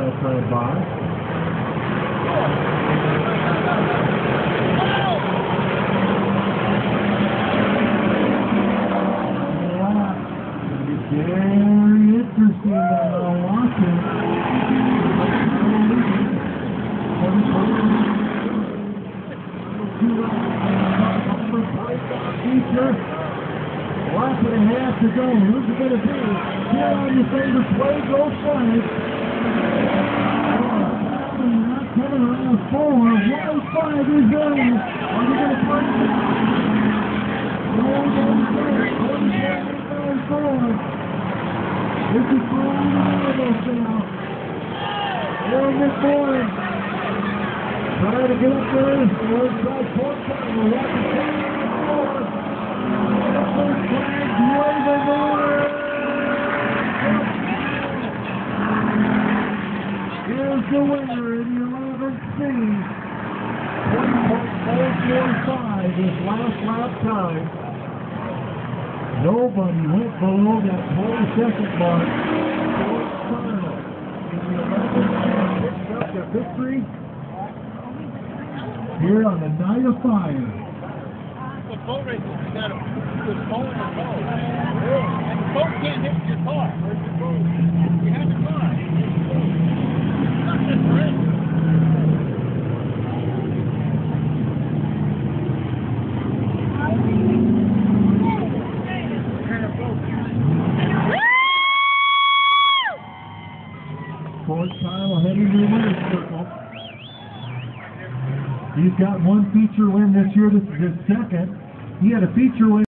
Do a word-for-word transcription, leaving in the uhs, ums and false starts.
outside box. Very interesting uh, watching. Lap and a half to go. Who's it going to be? Here on your favorite play, go flag. Not coming around four. One five is in. Are you going to play? No, no, no. This is for all the Marbles now. Aaron McBoyd. Trying to get up there. Let's try four time. We'll watch the flag. The first flag waving over. Here's the winner in the eleventh seed. twenty point four four five is last lap time. Nobody went below that twenty second mark. Fourth final. In the eleventh round, picks up the victory here on the Night of Fire. The boat race, you got to put the boat in the boat. And the boat can't hit your car. Where's your boat? You have your car. It's not just for it. Fourth time heading to the winner's circle. He's got one feature win this year. This is his second. He had a feature win.